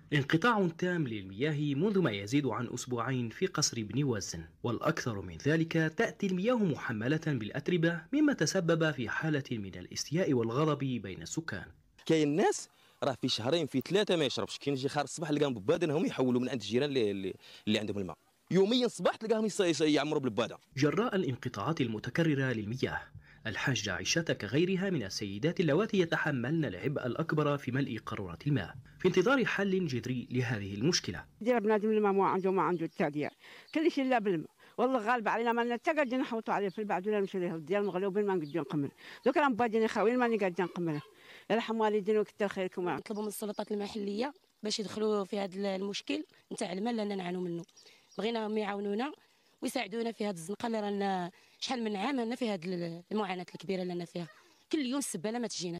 انقطاع تام للمياه منذ ما يزيد عن أسبوعين في قصر بني وزن، والأكثر من ذلك تأتي المياه محملة بالأتربة، مما تسبب في حالة من الاستياء والغضب بين السكان. كاين ناس راه في شهرين في ثلاثه ما يشربش، كاين يجي خارج الصباح لقاهم ببادنهم يحولوا من عند الجيران اللي عندهم الماء، يوميا الصباح تلقاهم يعمروا بالباده. جراء الانقطاعات المتكررة للمياه، الحاجة عائشة كغيرها من السيدات اللواتي يتحملن العبء الأكبر في ملء قارورات الماء في انتظار حل جذري لهذه المشكلة. دير بنادم الماء ما عنده التعدية كلش الا بالماء، والله غالب علينا ما لنا حتى قاعدين نحوطوا عليه في البعد ولا نمشي ليه ديال مغلوبين ما نقدروا نكمل، دوك راه مبادين خاويين ماني قاعدين نكمل. يرحم والدينا وكثر خيركم. نطلبوا من السلطات المحليه باش يدخلوا في هذا المشكل نتاع الماء اللي نعانوا منه، بغيناهم يعاونونا ويساعدونا في هذه الزنقه اللي رانا شحال من عام رانا في هذه المعاناه الكبيره اللي رانا فيها، كل يوم السباله ما تجينا.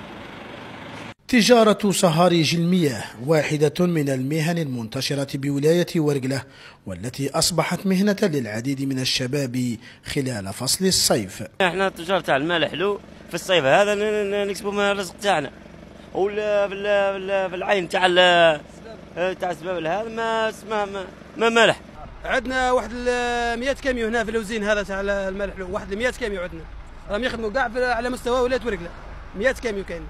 تجارة صهاريج المياه واحدة من المهن المنتشرة بولاية ورقلة، والتي أصبحت مهنة للعديد من الشباب خلال فصل الصيف. احنا التجار تاع الماء الحلو في الصيف هذا نكسبوا من الرزق تاعنا، ولا في العين تاع السباب هذا ما مالح. عندنا واحد 100 كاميو هنا في الوزين هذا تاع الماء الحلو، واحد 100 كاميو عندنا راهم يخدموا كاع على مستوى ولاية ورقلة. 100 كاميو كاين،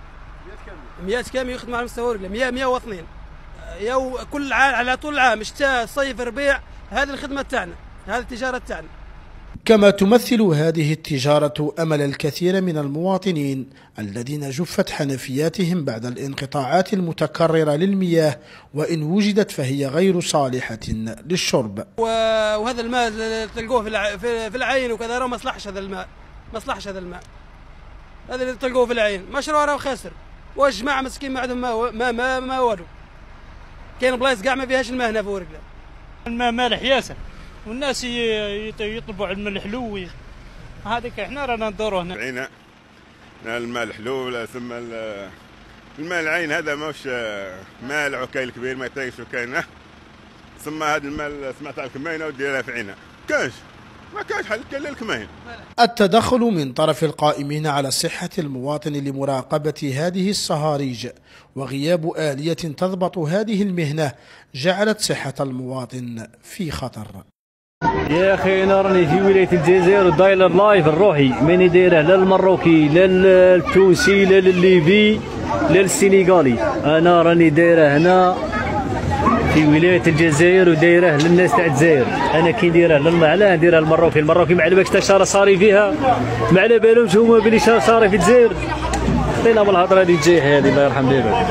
100 كاميو يخدموا على مستوى ورقلة، 102 يا كل عام على طول العام، شتاء صيف ربيع، هذه الخدمة تاعنا، هذه التجارة تاعنا. كما تمثل هذه التجارة أمل الكثير من المواطنين الذين جفت حنفياتهم بعد الانقطاعات المتكررة للمياه، وإن وجدت فهي غير صالحة للشرب. وهذا الماء تلقوه في العين وكذا راه ما صلحش هذا الماء، ما صلحش هذا الماء، هذا اللي تلقوه في العين مشروع راه خاسر، والجماعة مسكين ما عندهم ما والو. كاين بلايص كاع ما فيهاش الماء هنا في ورقلة. الماء مالح ياسر والناس يطلبوا على الماء الحلو، هذيك احنا رانا ندوروا هنا. عينا الماء الحلو، ثم الماء العين هذا ماهوش ماء العكايل كبير ما يطيش وكاينه، ثم هذا الماء سمعت على الكمينه وديرها في عينا، ما كانش حل كل الكمين. التدخل من طرف القائمين على صحة المواطن لمراقبة هذه الصهاريج وغياب آلية تضبط هذه المهنة جعلت صحة المواطن في خطر. يا اخي انا راني في ولايه الجزائر وداير اللايف الروحي، ماني دايره لا المروكي لا التونسي لا الليبي لا السنغالي، انا راني دايره هنا في ولايه الجزائر ودايره للناس تاع الجزائر. انا كي نديره علاه نديرها المروكي ما على بالكش تا شهر صاري فيها، ما على بالهمش هما بلي شهر صاري في الجزائر. عطينا بالهضره هذه الجايح هذه الله يرحم بيبك.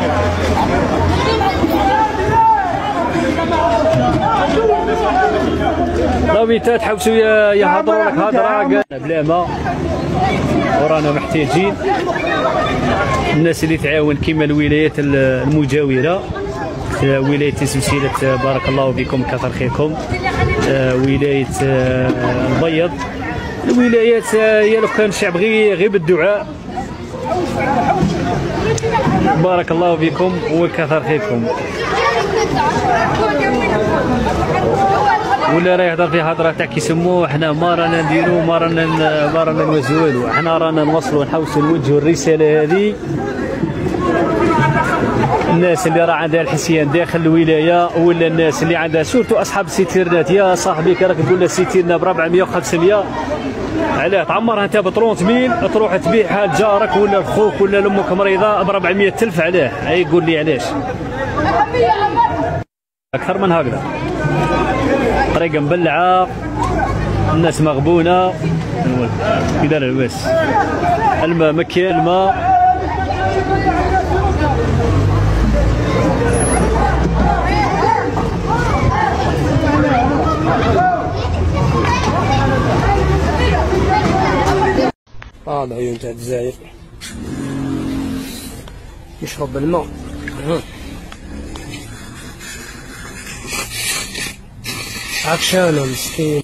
راوي تحوسوا يهضروا لك هضره بلا ما، ورانا محتاجين الناس اللي تعاون كيما الولايات المجاوره، ولايه سلسله بارك الله فيكم كثر خيركم، ولايه البيض، الولايات يا لو كان الشعب غير بالدعاء بارك الله فيكم وكثر خيركم. ولا راه يهضر في هضره تاع كيسموه حنا ما رانا نديرو ما رانا نوزعو والو، حنا رانا نوصلوا نحوسوا نوجهوا الرساله هذه الناس اللي راه عندها الحسيان داخل الولايه، ولا الناس اللي عندها سورتو اصحاب السيتيرنات. يا صاحبي راك تقول له السيتيرنا ب 400 و 500، علاه تعمرها انت ب 30,000 تروح تبيعها لجارك ولا لخوك ولا لامك مريضه ب 400,000، علاه؟ يقول لي علاش؟ اكثر من هكذا، طريقه مبلعه، الناس مغبونه كذا لاباس، الماء ما كاين الماء. العيون تاع الجزائر يشرب الماء. عطشانه مسكين.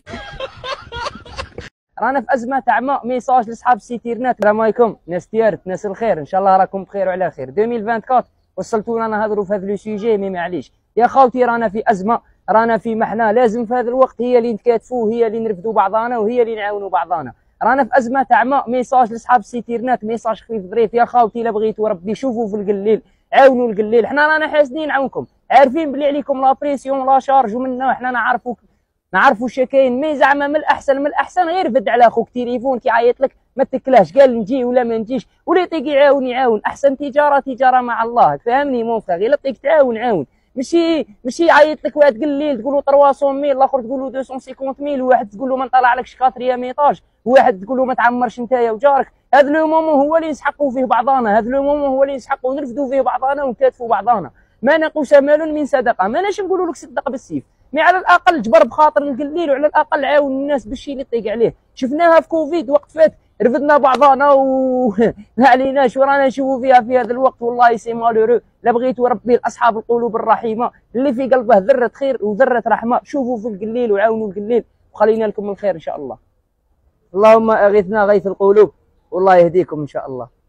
رانا في ازمه تاع ماء، ما يصاوش لاصحاب السيتيرنات. السلام عليكم ناس ديارت ناس الخير، ان شاء الله راكم بخير وعلى خير. 2024 وصلتونا نهضروا في هذا لو سوجي، مي معليش يا خاوتي رانا في ازمه، رانا في محنه، لازم في هذا الوقت هي اللي نتكاتفوا، هي اللي نرفدوا بعضانا، وهي اللي نعاونوا بعضانا. رانا في ازمه تاع ماء، ما يصاوش لاصحاب السيتيرنات، ما يصاوش خفيف ظريف يا خاوتي. الا بغيتوا ربي شوفوا في القليل، عاونوا القليل. حنا رانا حاسدين نعاونكم، عارفين بلي عليكم لا بريسيون لا شارج ومنا حنا نعرفوا شا كاين. مي زعما من الاحسن غير فد على خوك تليفون كيعيط لك ما تكلاش، قال نجي ولا ما نجيش، ولا يطيق يعاون. احسن تجاره مع الله، فهمني مون فغي، غير طيق تعاون. ماشي يعيط لك واحد قليل تقول له 300,000، الاخر تقول له 250,000، وواحد تقول له ما نطلعلكش 4 ايطاج، وواحد تقول له ما تعمرش نتايا وجارك. هذا لو مومون هو اللي نسحقوا فيه بعضانا، هذا لو مومون هو اللي نسحقوا نرفدوا فيه بعضانا ونكاتفوا بعضانا. ما نقوس مال من صدقه، ما ناش نقولوا لك صدق بالسيف، مي على الاقل جبر بخاطر القليل، وعلى الاقل عاون الناس بالشيء اللي طيق عليه. شفناها في كوفيد وقت فات، رفدنا بعضانا ما عليناش، ورانا نشوفوا فيها في هذا الوقت. والله سي مالورو. لا بغيتوا ربي اصحاب القلوب الرحيمه اللي في قلبه ذره خير وذره رحمه، شوفوا في القليل وعاونوا القليل، وخلينا لكم الخير ان شاء الله. اللهم اغثنا غيث القلوب، والله يهديكم ان شاء الله.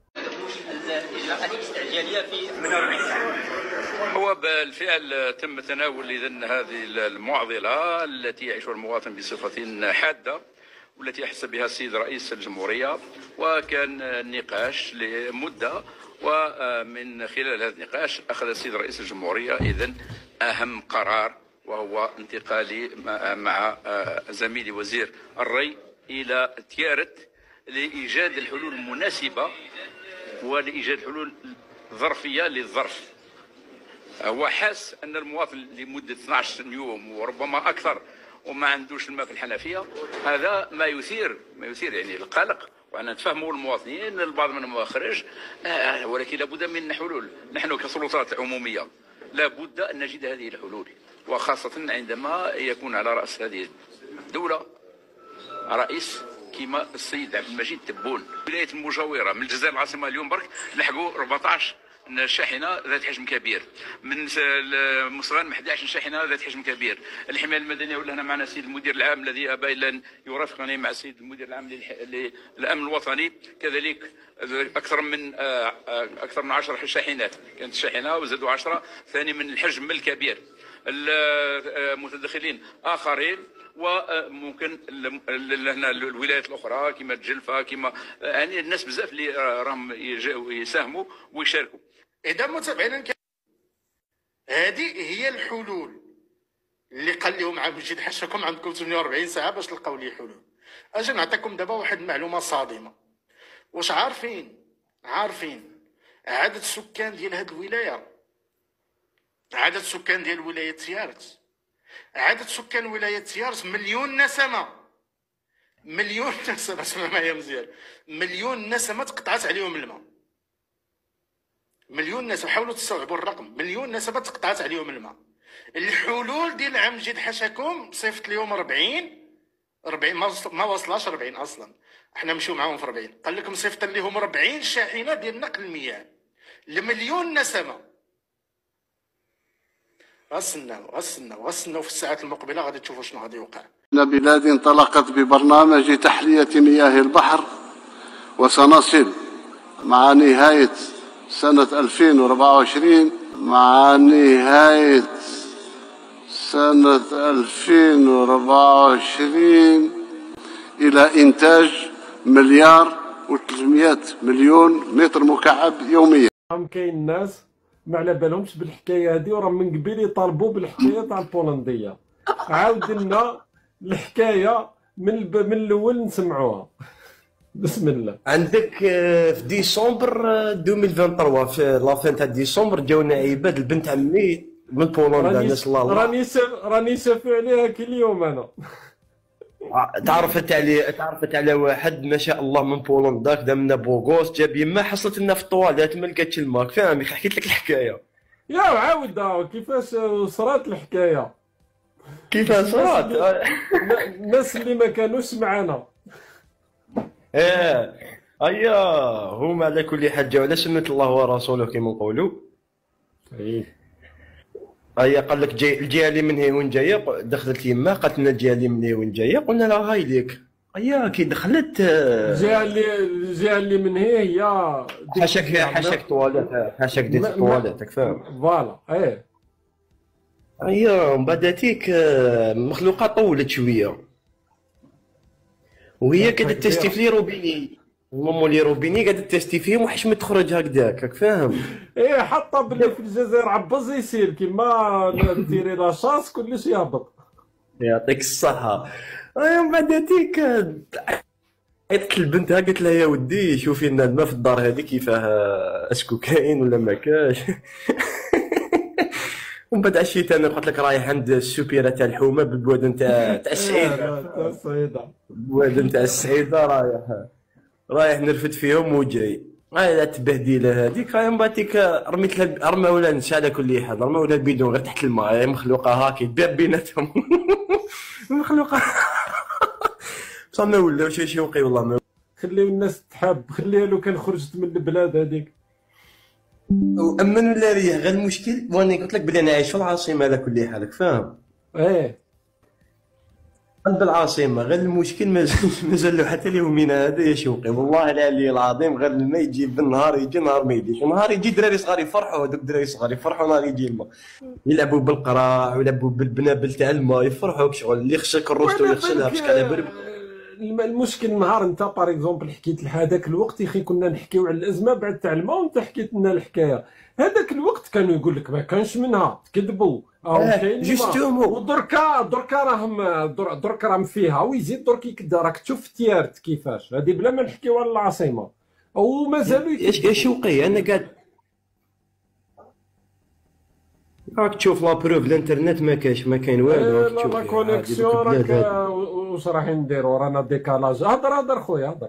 هو بالفعل تم تناول إذن هذه المعضلة التي يعيشها المواطن بصفة حادة، والتي أحس بها السيد رئيس الجمهورية، وكان النقاش لمدة، ومن خلال هذا النقاش أخذ السيد رئيس الجمهورية إذن أهم قرار، وهو انتقالي مع زميلي وزير الري إلى تيارت لإيجاد الحلول المناسبة ولإيجاد حلول ظرفية للظرف. هو حاس أن المواطن لمدة 12 يوم وربما أكثر وما عندوش الماء في الحنفية، هذا ما يثير يعني القلق، وأنا نتفهموا المواطنين البعض منهم خرج، ولكن لابد من حلول. نحن كسلطات عمومية لابد أن نجد هذه الحلول، وخاصة عندما يكون على رأس هذه الدولة رئيس كما السيد عبد المجيد تبون. الولايات المجاورة من الجزائر العاصمة اليوم برك لحقوا 14 شاحنه ذات حجم كبير، من مصغان 11 شاحنه ذات حجم كبير. الحمايه المدنيه ولا هنا معنا السيد المدير العام الذي ابى الا ان يرافقني مع السيد المدير العام للامن الوطني، كذلك اكثر من 10 شاحنات، كانت شاحنه وزادوا 10 ثاني من الحجم الكبير. المتدخلين اخرين، وممكن هنا الولايات الاخرى كما الجلفه كما يعني الناس بزاف اللي راهم يساهموا ويشاركوا. اذا متابعينا، هذه هي الحلول اللي قال لهم عبد المجيد حاشاكم عندكم 48 ساعه باش تلقاو لي حلول. اجي نعطيكم دابا واحد المعلومه صادمه. واش عارفين عدد السكان ديال هذه الولايه؟ عدد السكان ديال ولايه تيارت، عدد سكان ولايه تيارت 1,000,000 نسمه. 1,000,000 نسمه، اسمع معايا مزيان، 1,000,000 نسمه تقطعت عليهم الماء. 1,000,000 نسمه، حاولوا تستوعبوا الرقم، 1,000,000 نسمه تقطعت عليهم الماء. الحلول ديال عام جديد حاشاكم صيفط لهم 40 ما وصلاش 40 اصلا، احنا نمشيو معاهم في 40. قال لكم صيفط لهم 40 شاحنه ديال نقل المياه ل1,000,000 نسمه. غسناو في الساعات المقبله غادي تشوفوا شنو غادي يوقع. إن بلاد انطلقت ببرنامج تحلية مياه البحر، وسنصل مع نهاية سنة 2024 إلى إنتاج 1,300,000,000 متر مكعب يوميا. كاين ناس ما على بالهمش بالحكايه هذه، وراه من قبل يطالبوا بالحكايه تاع البولنديه. عاود لنا الحكايه من الاول نسمعوها. بسم الله. عندك في ديسمبر 2023 في لافين تاع ديسمبر جاونا عباد البنت عمي من بولندا، ناس الله راني سافي عليها كل يوم انا. تعرفت على واحد ما شاء الله من بولندا كذا من بوغوس، جاب يما حصلت لنا في الطواليت ما لقاتش الماك، فاهم؟ حكيت لك الحكايه. يا عاود كيفاش صرات الحكايه، كيفاش صرات الناس اللي ما كانوش معنا. هما على كل حال جاو على سنة الله ورسوله كيما نقولوا. قال لك الجهه اللي من هي وين جايه، دخلت يما قالت لنا الجهه اللي من هي وين جايه، قلنا لها هاي ليك. كي دخلت الجهه اللي من هي حاشاك طواليت، حاشاك ديت طواليتك، فاهم؟ فوالا. من بعد تيك المخلوقه طولت شويه، وهي كانت تستفلي روبيني، مولي روبيني قاعد تيستي فيهم وحشمة تخرج هكذاك، راك فاهم؟ ايه حتى باللي في الجزائر عبز يسير كيما ديري لا شاس كلش يهبط. يعطيك الصحة. من بعد هذيك عيطت البنت قالت لها يا ودي شوفي لنا الماء في الدار هذه كيفاه، اسكو كاين ولا ما كاش. ومن بعد عشيت انا قلت لك رايح عند السوبيره تاع الحومه بالبوادن تاع السعيده، البوادن تاع السعيده، رايح نرفد فيهم وجاي. لا تبهديله هذيك، من بعد ديك رميت لها رمى ولا نسى على كل حال، رمى ولا البيدون غير تحت الماء، مخلوقه هاكي باب بيناتهم. مخلوقه بصح ما ولاوش يشوقي والله. ما خليو الناس تحب، خليها لو كان خرجت من البلاد هذيك. وامن ولا ريح غير المشكل، واني قلت لك بلي انا عايش في العاصمه على كل حال، فاهم؟ ايه قلب العاصمه، غير المشكل مازال له حتى اليومين هذا يا شوقي والله العلي العظيم، غير الماء يجي بالنهار يجي نهار ما يجيش، ونهار يجي دراري صغار يفرحوا، هذوك دراري صغار يفرحوا نهار يجي الماء، يلعبوا بالقراع ويلعبوا بالبنابل تاع الماء يفرحوا بشغل، اللي يخشك الروستو يغسلها باش على برب. المشكل نهار انت باغ اكزومبل حكيت هذاك الوقت يا اخي كنا نحكيو على الازمه بعد تاع الماء وانت حكيت لنا الحكايه، هذاك الوقت كانوا يقول لك ما كانش منها تكذبوا كاين جوستومون. ودركا راهم فيها، ويزيد درك يكدا راك تشوف تيارت كيفاش هذه بلا ما نحكيو على العاصمه ومازالوا يا شوقي انا قاعد راك تشوف لا بروف الانترنت ما كاين والو، راك تشوف لا كونيكسيون راك واش راح نديرو، رانا ديكالاج. هضر خويا هضر.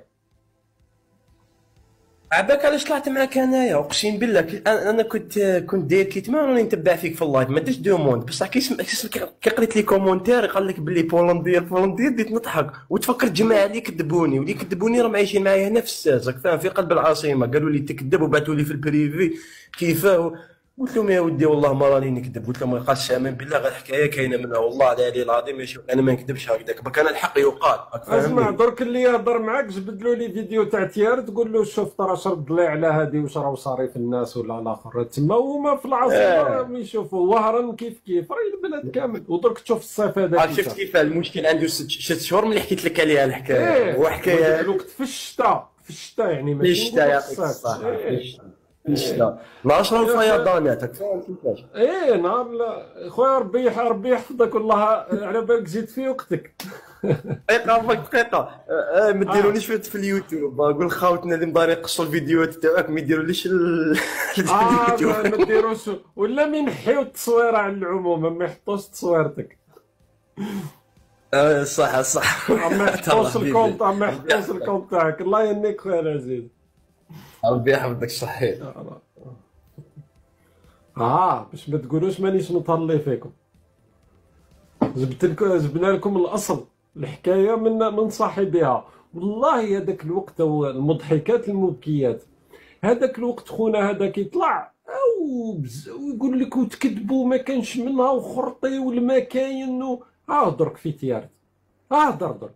عباك علاش طلعت معاك انايا، اقسم بالله انا كنت داير كيتمان راني نتبع فيك في اللايف، ما درتش دوموند بصح كي قريت لي كومونتير قال لك باللي بولنديه بديت نضحك وتفكرت جماعه اللي كذبوني، واللي كذبوني راهم عايشين معايا هنا في الساس، راك فاهم، في قلب العاصمه، قالوا لي تكذب وبعثوا لي في البريفي كيفاه، قلت لهم يا ودي والله ما راني نكذب، قلت لهم قسما بالله غير حكايه كاينه منها والله العلي العظيم يا شوف انا ما نكذبش هكذاك، كان الحق يقال. اسمع درك اللي يهضر معاك جبدلوا لي فيديو تاع تيار تقول له شوف ترى شرد لي على هذه واش راهو صاري في الناس ولا الاخر تما، هما في العاصمه راهم يشوفوا وهران كيف راهي البلاد كامل، ودرك تشوف الصيف هذا شفت كيف المشكل عنده 6 شهور ملي حكيت لك عليها الحكايه. وحكايه الوقت في الشتاء يعني ماشي في الشتاء يعطيك الصحه، في الشتاء نهار شرا الفيضانات فاهم كيفاش. نهار خويا ربي يحفظك والله، على بالك زيد في وقتك. دقيقه ما ديرونيش في اليوتيوب، قول خاوتنا اللي مدارين يقصوا الفيديوهات تاعك ما يديروليش اليوتيوب، ما ديروش ولا ما ينحيو التصويره على العموم، ما يحطوش تصويرتك. صح ما يحطوش الكونت تاعك. الله يهنيك خويا العزيز، ربي يحفظك صحيح. باش ما تقولوش مانيش متهلي فيكم، جبنا لكم الاصل الحكايه من صاحبها. والله هذاك الوقت المضحكات المبكيات، هذاك الوقت خونا هذا كيطلع ويقول لك وتكذبوا ما كانش منها وخرطي والما كاين درك في تيارت. درك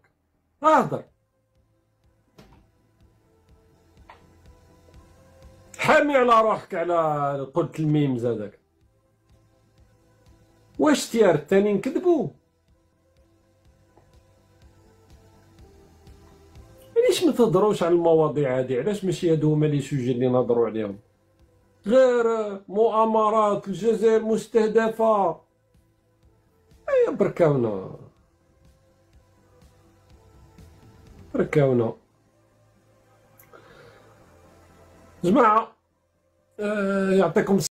حامي على روحك على قلت الميمز هذاك. واش تيار الثاني نكذبوا؟ علاش ما تهضروش على المواضيع هذه؟ علاش ماشي هادو هما لي سوجي اللي نهضروا عليهم؟ غير مؤامرات الجزائر مستهدفه، بركاونا جماعه. يعطيكم